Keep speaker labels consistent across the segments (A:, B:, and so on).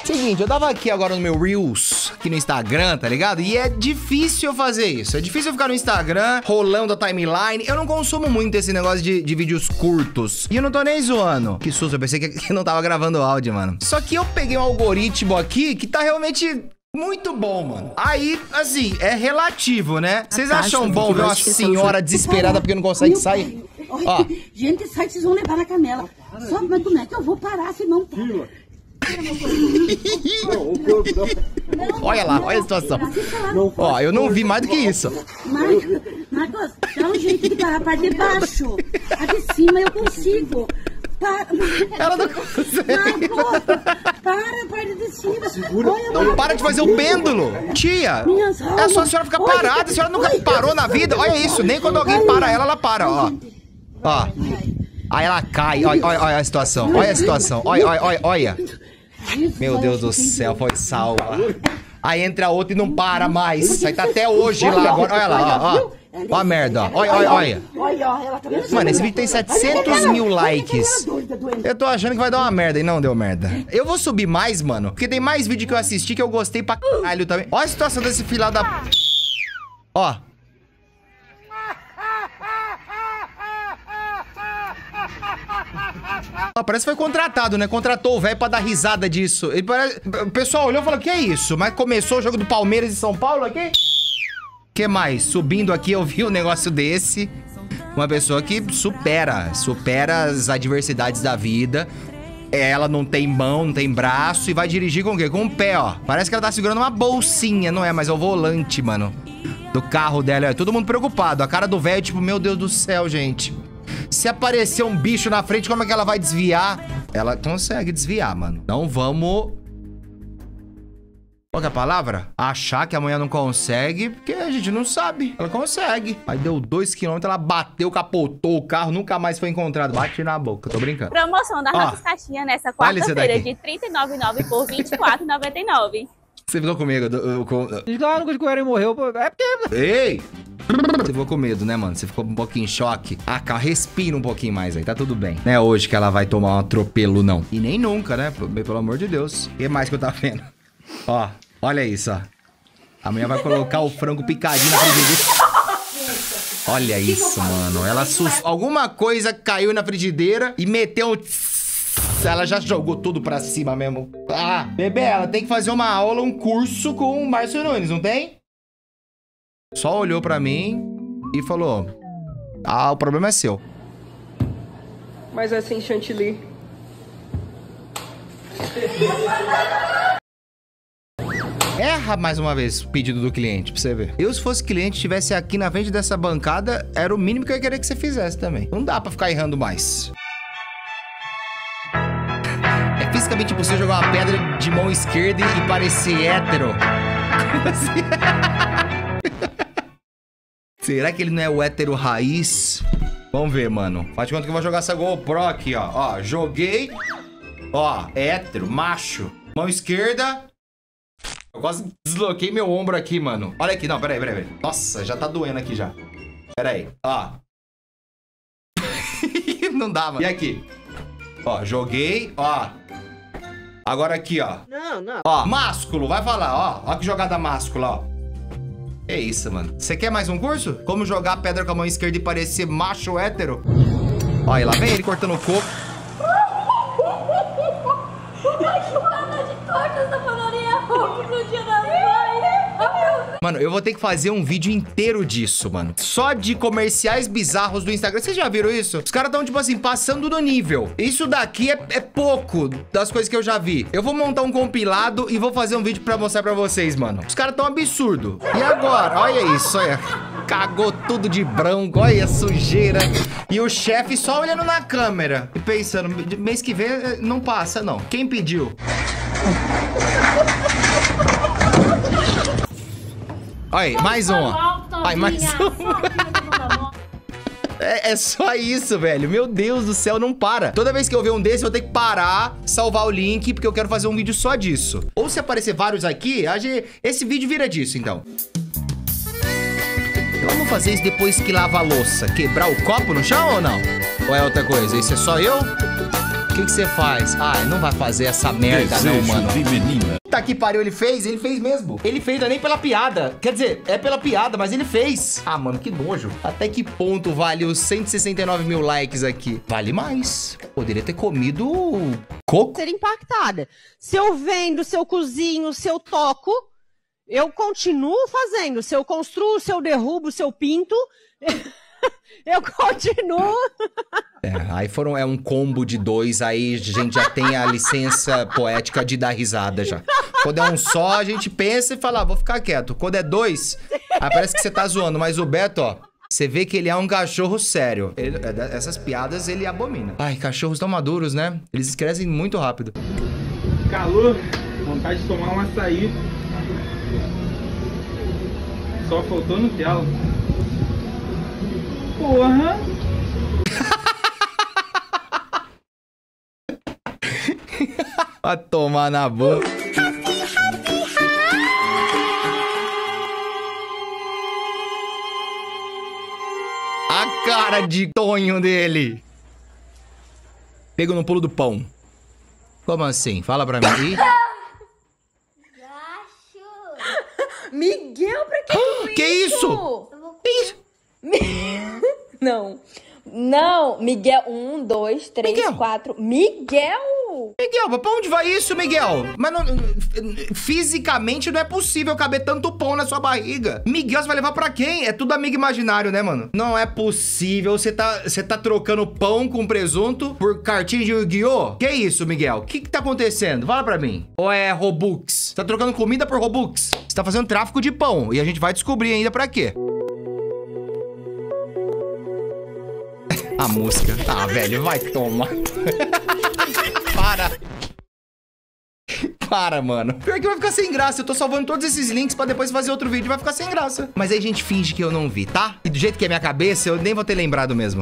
A: Seguinte, eu tava aqui agora no meu Reels, aqui no Instagram, tá ligado? E é difícil eu fazer isso. É difícil eu ficar no Instagram, rolando a timeline. Eu não consumo muito esse negócio de vídeos curtos. E eu não tô nem zoando. Que susto, eu pensei que não tava gravando áudio, mano. Só que eu peguei um algoritmo aqui que tá realmente muito bom, mano. Aí, assim, é relativo, né? Vocês acham bom ver uma senhora desesperada porque não consegue sair? Ó.
B: Gente, sai, vocês vão levar na canela. Só, mas como é que eu vou parar se não...
A: Olha lá, olha a situação. Ó, eu não vi mais do que isso.
B: Marcos, dá um jeito de parar a parte de baixo. A de cima eu consigo.
A: Ela não consegue.
B: Marcos, para a parte de cima. Segura.
A: Não para de fazer o pêndulo. Tia, é só a senhora ficar parada. A senhora nunca parou na vida. Olha isso, nem quando alguém para ela para, ó. Ó. Aí ela cai. Olha a situação. Olha a situação. Olha. Meu Deus do céu, foi salva. Aí entra a outra e não para mais. Aí tá até hoje lá agora. Olha lá, ó. Ó a merda, ó. Olha. Mano, esse vídeo tem 700 mil likes. Eu tô achando que vai dar uma merda e não deu merda. Eu vou subir mais, mano, porque tem mais vídeo que eu assisti que eu gostei pra caralho também. Olha a situação desse filho da... Ó. Parece que foi contratado, né? Contratou o velho pra dar risada disso. Ele parece... O pessoal olhou e falou, que é isso? Mas começou o jogo do Palmeiras e São Paulo aqui? Que mais? Subindo aqui eu vi um negócio desse. Uma pessoa que supera as adversidades da vida. Ela não tem mão, não tem braço e vai dirigir com o quê? Com o pé, ó. Parece que ela tá segurando uma bolsinha, não é? Mas é o volante, mano, do carro dela. É todo mundo preocupado. A cara do velho, tipo, meu Deus do céu, gente. Se aparecer um bicho na frente, como é que ela vai desviar? Ela consegue desviar, mano. Não vamos... Qual que é a palavra? Achar que amanhã não consegue, porque a gente não sabe. Ela consegue. Aí deu 2 km, ela bateu, capotou o carro, nunca mais foi encontrado. Bate na boca, tô brincando.
C: Promoção da Ratos Caixinha nessa quarta-feira de R$ 39,9 por R$ 24,99.
A: Você ficou com medo?
D: Claro que o Coelho morreu. É porque...
A: Ei! Você ficou com medo, né, mano? Você ficou um pouquinho em choque. Ah, cara, respira um pouquinho mais aí, tá tudo bem. Não é hoje que ela vai tomar um atropelo, não. E nem nunca, né? Pelo amor de Deus. O que mais que eu tava vendo? Ó, olha isso, ó. Amanhã vai colocar o frango picadinho na frigideira. Olha isso, mano. Ela alguma coisa caiu na frigideira e meteu um... Ela já jogou tudo pra cima mesmo. Ah, bebê, ela tem que fazer uma aula, um curso com o Márcio Nunes, não tem? Só olhou pra mim e falou: ah, o problema é seu.
E: Mas é sem chantilly.
A: Erra mais uma vez o pedido do cliente, pra você ver. Eu, se fosse cliente, estivesse aqui na frente dessa bancada, era o mínimo que eu ia querer que você fizesse também. Não dá pra ficar errando mais. É fisicamente impossível jogar uma pedra de mão esquerda e parecer hétero. Como assim? Será que ele não é o hétero raiz? Vamos ver, mano. Faz de conta que eu vou jogar essa GoPro aqui, ó. Ó, joguei. Ó, hétero, macho. Mão esquerda. Eu quase desloquei meu ombro aqui, mano. Olha aqui, não, peraí. Nossa, já tá doendo aqui já. Peraí, ó. Não dá, mano. E aqui? Ó, joguei, ó. Agora aqui, ó.
E: Não.
A: Ó, másculo, vai falar, ó. Ó que jogada máscula, ó. É isso, mano. Você quer mais um curso? Como jogar pedra com a mão esquerda e parecer macho hétero? Ó, e lá vem ele cortando o coco. Mano, eu vou ter que fazer um vídeo inteiro disso, mano. Só de comerciais bizarros do Instagram. Vocês já viram isso? Os caras tão, tipo assim, passando do nível. Isso daqui é pouco das coisas que eu já vi. Eu vou montar um compilado e vou fazer um vídeo pra mostrar pra vocês, mano. Os caras tão absurdo. E agora? Olha isso, olha. Cagou tudo de branco, olha a sujeira. E o chefe só olhando na câmera e pensando, mês que vem não passa, não. Quem pediu? Olha, mais um, ó. Ai, mais um. É só isso, velho. Meu Deus do céu, não para. Toda vez que eu ver um desse, eu vou ter que parar, salvar o link, porque eu quero fazer um vídeo só disso. Ou se aparecer vários aqui, esse vídeo vira disso, então. Vamos fazer isso depois que lava a louça. Quebrar o copo no chão ou não? Ou é outra coisa? Isso é só eu? que você faz? Ah, não vai fazer essa merda não, mano. Tá que pariu, ele fez mesmo. Ele fez, não é nem pela piada. Quer dizer, é pela piada, mas ele fez. Ah, mano, que nojo. Até que ponto vale os 169 mil likes aqui? Vale mais. Poderia ter comido coco.
F: Ser impactada. Se eu vendo, se eu cozinho, se eu toco, eu continuo fazendo. Se eu construo, se eu derrubo, se eu pinto, eu continuo.
A: Aí é um combo de 2, aí a gente já tem a licença poética de dar risada já. Quando é um só, a gente pensa e fala, vou ficar quieto. Quando é 2, aí parece que você tá zoando. Mas o Beto, ó, você vê que ele é um cachorro sério. Essas piadas ele abomina. Ai, cachorros tão maduros, né? Eles crescem muito rápido.
G: Calor, vontade de tomar um açaí. Só faltou Nutella. Porra!
A: Vai tomar na boca. A cara de tonho dele. Pego no pulo do pão. Como assim? Fala pra mim.
H: Miguel, pra que
A: que isso? Que isso?
H: Não. Não, Miguel. 1, 2, 3, 4. Miguel!
A: Miguel, pra onde vai isso, Miguel? Mas não, fisicamente não é possível caber tanto pão na sua barriga. Miguel, você vai levar pra quem? É tudo amigo imaginário, né, mano? Não é possível. Você tá trocando pão com presunto por cartinha de Yu-Gi-Oh? Que isso, Miguel? O que tá acontecendo? Fala pra mim. Ou é Robux? Você tá trocando comida por Robux? Você tá fazendo tráfico de pão. E a gente vai descobrir ainda pra quê. A música. Ah, velho, vai tomar. Para, mano. Pior que vai ficar sem graça. Eu tô salvando todos esses links pra depois fazer outro vídeo. Vai ficar sem graça. Mas aí a gente finge que eu não vi, tá? E do jeito que é minha cabeça, eu nem vou ter lembrado mesmo.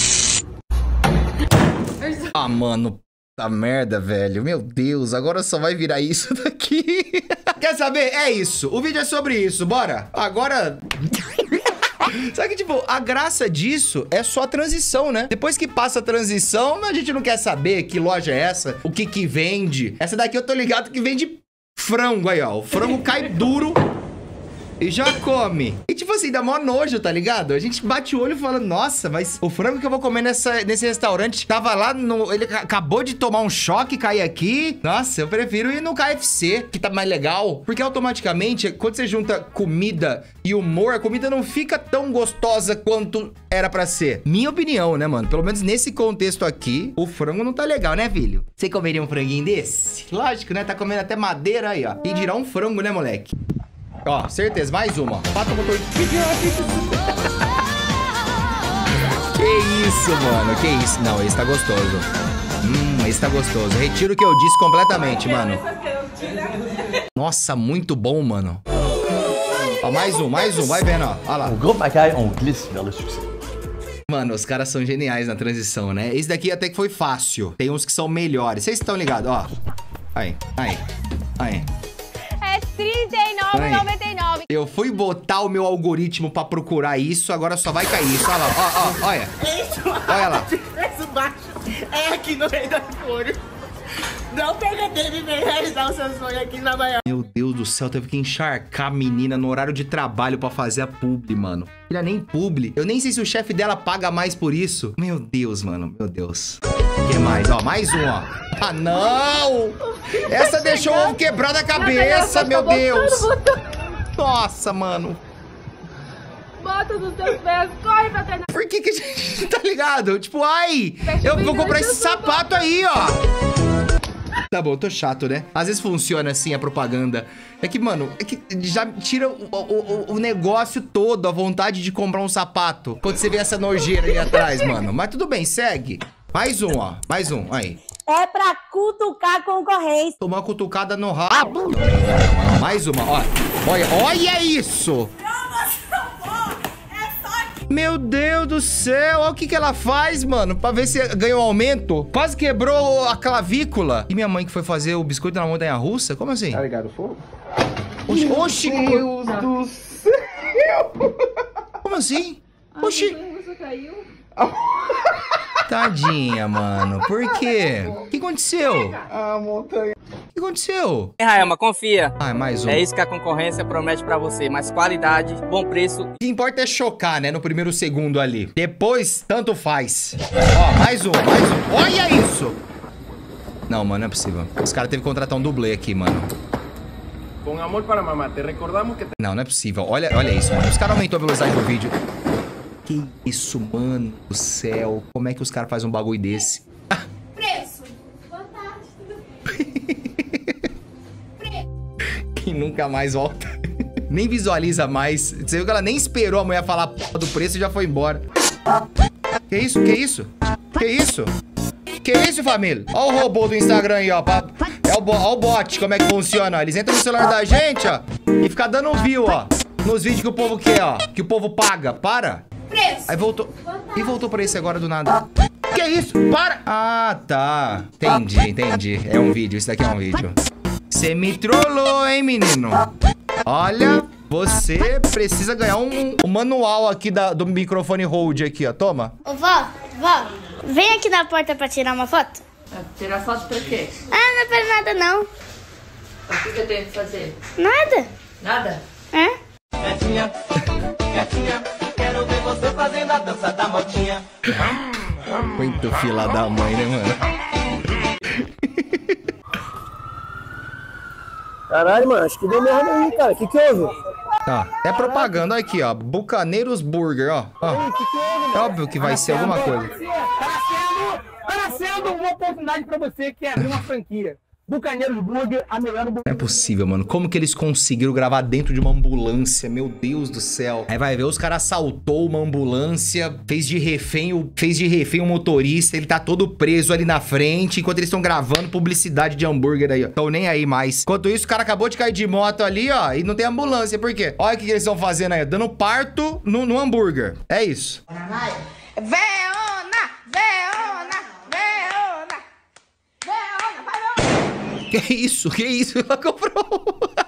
A: Ah, mano. Puta merda, velho. Meu Deus, agora só vai virar isso daqui. Quer saber? É isso. O vídeo é sobre isso. Bora. Agora... Só que, tipo, a graça disso é só a transição, né? Depois que passa a transição, a gente não quer saber que loja é essa, o que que vende. Essa daqui eu tô ligado que vende frango aí, ó. O frango cai duro e já come. E, tipo assim, dá mó nojo, tá ligado? A gente bate o olho e fala, nossa, mas o frango que eu vou comer nesse restaurante tava lá, ele acabou de tomar um choque e cair aqui. Nossa, eu prefiro ir no KFC, que tá mais legal. Porque automaticamente, quando você junta comida e humor, a comida não fica tão gostosa quanto era pra ser. Minha opinião, né, mano? Pelo menos nesse contexto aqui, o frango não tá legal, né, filho? Você comeria um franguinho desse? Lógico, né? Tá comendo até madeira aí, ó. Quem dirá um frango, né, moleque? Ó, certeza, mais uma. Pata motor. Que isso, mano? Que isso? Não, esse tá gostoso. Esse tá gostoso. Retiro o que eu disse completamente, mano. Nossa, muito bom, mano. Ó, mais um. Vai vendo, ó. Olha lá.
I: O Groupe Macaire, on glisse vers le succès.
A: Mano, os caras são geniais na transição, né? Esse daqui até que foi fácil. Tem uns que são melhores. Vocês estão ligados, ó. Aí.
C: É R$39,99.
A: Eu fui botar o meu algoritmo pra procurar isso, agora só vai cair isso. Olha lá, ó, olha. Olha lá.
J: Preço baixo é aqui no meio da cor. Não pega dele nem realizar o seu sonho aqui na Bahia.
A: Meu Deus do céu, teve que encharcar a menina no horário de trabalho pra fazer a publi, mano. Não é nem publi. Eu nem sei se o chefe dela paga mais por isso. Meu Deus, mano, meu Deus. O que mais? Ó, mais um, ó. Ah, não! Essa deixou o ovo quebrado a cabeça, meu Deus! Nossa, mano.
C: Bota nos teus pés, corre pra treinar.
A: Por que a gente tá ligado? Tipo, ai, eu vou comprar esse sapato aí, ó. Tá bom, tô chato, né? Às vezes funciona assim a propaganda. É que, mano, já tira o negócio todo, a vontade de comprar um sapato. Quando você vê essa nojeira aí atrás, mano. Mas tudo bem, segue. Mais um, ó. Mais um, aí.
B: É pra cutucar a concorrência.
A: Tomar uma cutucada no rabo. Mais uma, ó. Olha isso. Meu Deus do céu, olha o que ela faz, mano, pra ver se ganhou um aumento. Quase quebrou a clavícula. E minha mãe que foi fazer o biscoito na montanha-russa? Como assim?
G: Tá ligado o fogo?
A: Oxi.
G: Meu Deus do céu.
A: Como assim? Oxi.
C: A caiu.
A: Tadinha, mano. Por quê? O que aconteceu?
G: Ah, montanha.
A: O que aconteceu?
K: Raelma, confia.
A: Ah, mais um.
K: É isso que a concorrência promete pra você. Mais qualidade, bom preço.
A: O que importa é chocar, né? No primeiro segundo ali. Depois, tanto faz. Ó, mais um, mais um. Olha isso! Não, mano, não é possível. Os caras teve que contratar um dublê aqui, mano.
G: Com amor para mamá, te recordamos que...
A: Não, não é possível. Olha isso, mano. Os caras aumentou a velocidade do vídeo. Que isso, mano do céu. Como é que os caras fazem um bagulho desse?
B: Preço. Boa tarde, tudo bem?
A: Que nunca mais volta. Nem visualiza mais. Você viu que ela nem esperou a mulher falar a porra do preço e já foi embora. Que isso? Que isso? Que isso? Que isso, família? Olha o robô do Instagram aí, ó. É o bot, como é que funciona. Eles entram no celular da gente, ó, e fica dando view, ó, nos vídeos que o povo quer, ó, que o povo paga. Para. Aí voltou. E voltou pra esse agora do nada. Que isso? Para! Ah, tá. Entendi. É um vídeo, isso daqui é um vídeo. Você me trollou, hein, menino? Olha, você precisa ganhar um manual aqui do microfone hold aqui, ó. Toma.
B: Ô, vó, vem aqui na porta pra tirar uma foto.
L: Tirar foto pra quê?
B: Ah, não é pra nada, não.
L: O que eu tenho que fazer?
B: Nada.
L: Nada?
B: É?
J: Gatinha, quero ver você fazendo a dança da motinha.
A: Muito fila da mãe, né, mano?
M: Caralho, mano, acho que deu merda aí, cara. Que houve?
A: Tá, é propaganda aqui, ó. Bucaneiros Burger, ó. É óbvio que vai ser alguma coisa.
M: Tá sendo uma oportunidade pra você que é abrir uma franquia. Bucaneiros Burger, a melhor do...
A: Não é possível, mano. Como que eles conseguiram gravar dentro de uma ambulância? Meu Deus do céu. Aí vai ver, os caras assaltou uma ambulância, fez de refém o motorista, ele tá todo preso ali na frente, enquanto eles estão gravando publicidade de hambúrguer aí, ó. Tão nem aí mais. Enquanto isso, o cara acabou de cair de moto ali, ó, e não tem ambulância. Por quê? Olha o que eles estão fazendo aí, dando parto no hambúrguer. É isso. Que isso? Que isso? Ela comprou.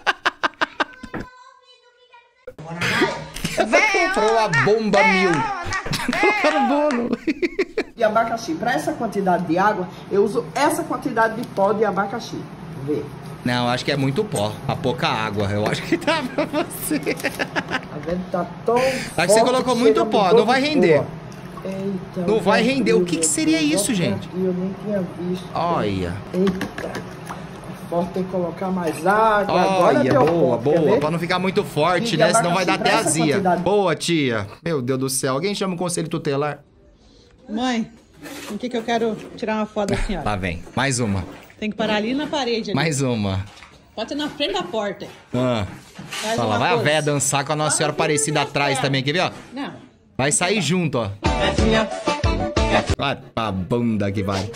A: Ela comprou a bomba mil. Colocaram bolo.
N: De abacaxi. Para essa quantidade de água, eu uso essa quantidade de pó de abacaxi. Vê.
A: Não, acho que é muito pó. A pouca água. Eu acho que tá pra você.
N: Tá vendo? Tá tão
A: acho que você colocou muito pó. Não vai render.
N: Eita,
A: não vai render. O que seria isso, gente?
N: Eu nem tinha visto.
A: Olha.
N: Eita. Tem que colocar mais água.
A: Olha, boa. Pra não ficar muito forte, né? Senão vai dar até azia. Boa, tia. Meu Deus do céu. Alguém chama o conselho tutelar?
O: Mãe, o que eu quero tirar uma foto da senhora?
A: Lá vem. Mais uma.
O: Tem que parar ali na parede. Ali.
A: Mais uma.
O: Pode ser na frente da porta.
A: Olha lá, vai a véia dançar com a Nossa Senhora Aparecida atrás também. Quer ver, ó?
O: Não.
A: Vai sair junto, ó. Vai pra bunda que vai.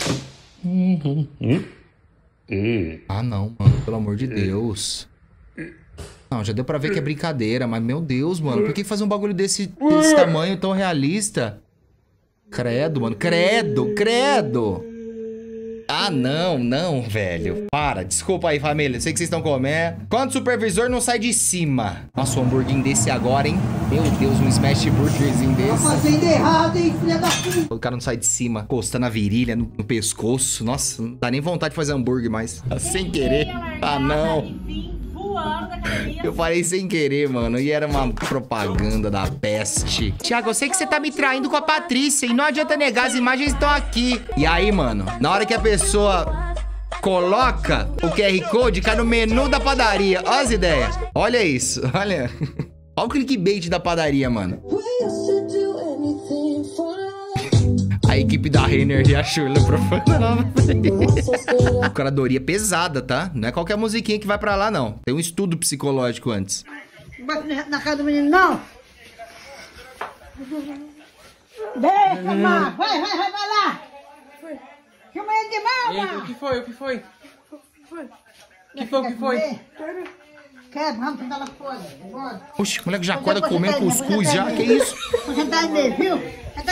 A: Ah, não, mano. Pelo amor de Deus. Não, já deu pra ver que é brincadeira. Mas, meu Deus, mano. Por que fazer um bagulho desse tamanho tão realista? Credo, mano. Credo. Ah, não, velho. Para. Desculpa aí, família. Sei que vocês estão comendo. Quando o supervisor não sai de cima. Nossa, um hambúrguer desse agora, hein? Meu Deus, um smash burgerzinho desse.
M: Tá fazendo errado, hein, filha da puta.
A: O cara não sai de cima, encostando a virilha no pescoço. Nossa, não dá nem vontade de fazer hambúrguer mais. Sem querer. Ah, não. Eu falei sem querer, mano. E era uma propaganda da peste. Thiago, eu sei que você tá me traindo com a Patrícia. E não adianta negar, as imagens estão aqui. E aí, mano, na hora que a pessoa coloca o QR Code, cai no menu da padaria. Olha as ideias. Olha isso, olha. Olha o clickbait da padaria, mano. A equipe da Renner e a Shirley profana. Curadoria pesada, tá? Não é qualquer musiquinha que vai pra lá, não. Tem um estudo psicológico antes.
M: Não bate na cara do menino, não. Deixa, Mar. Vai lá. Chama ele de mal,
G: O que foi?
M: Que foi? Quer, vamos pegar lá fora.
A: Oxe, o moleque já acorda comendo cuscuz já. Que isso?
M: Você tá nele, viu?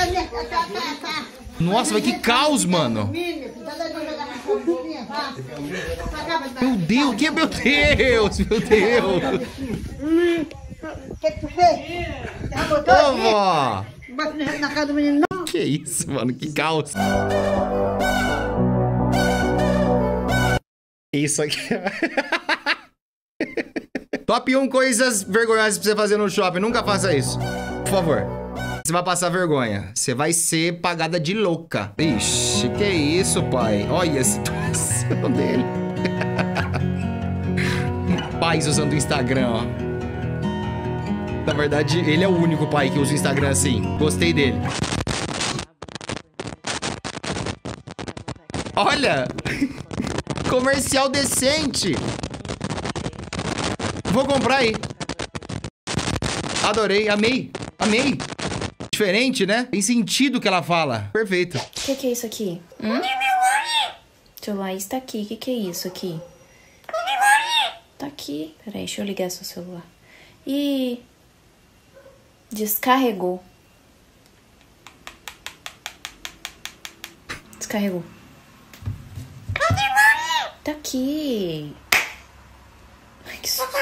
A: Nossa, mas que caos, mano. Meu Deus, que meu Deus.
M: O que tu fez?
A: Ô, vó.
M: Bate na cara do menino, não.
A: Que Que isso, mano? Que caos. Isso aqui. Top 1 coisas vergonhosas pra você fazer no shopping. Nunca faça isso. Por favor. Você vai passar vergonha. Você vai ser pagada de louca. Ixi, que isso, pai? Olha a situação dele. Pais usando o Instagram, ó. Na verdade, ele é o único pai que usa o Instagram assim. Gostei dele. Olha! Comercial decente! Vou comprar aí. Adorei, amei. Amei. Diferente, né? Tem sentido o que ela fala. Perfeito.
P: O que é isso aqui? Celular está aqui. O que é isso aqui? Tá aqui. Peraí, deixa eu ligar seu celular. Ih. Descarregou. Descarregou. Tá aqui. Ai, que susto.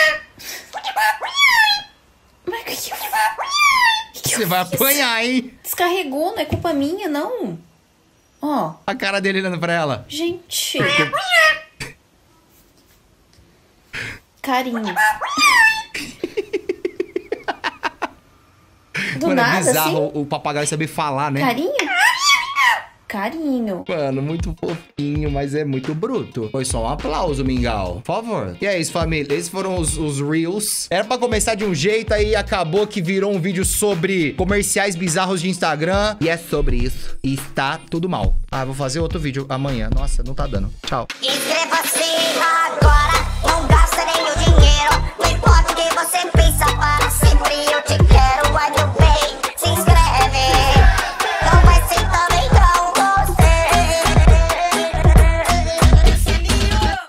A: Você vai apanhar, hein?
P: Descarregou, não é culpa minha, não. Ó.
A: A cara dele olhando pra ela.
P: Gente. Carinho. Do
A: mano,
P: nada,
A: é bizarro
P: assim?
A: o papagaio saber falar, né?
P: Carinho? Carinho.
A: Mano, muito fofinho, mas é muito bruto. Foi só um aplauso, Mingau. Por favor. E é isso, família. Esses foram os Reels. Era pra começar de um jeito, aí acabou que virou um vídeo sobre comerciais bizarros de Instagram. E é sobre isso. E está tudo mal. Ah, vou fazer outro vídeo amanhã. Nossa, não tá dando. Tchau. Inscreva-se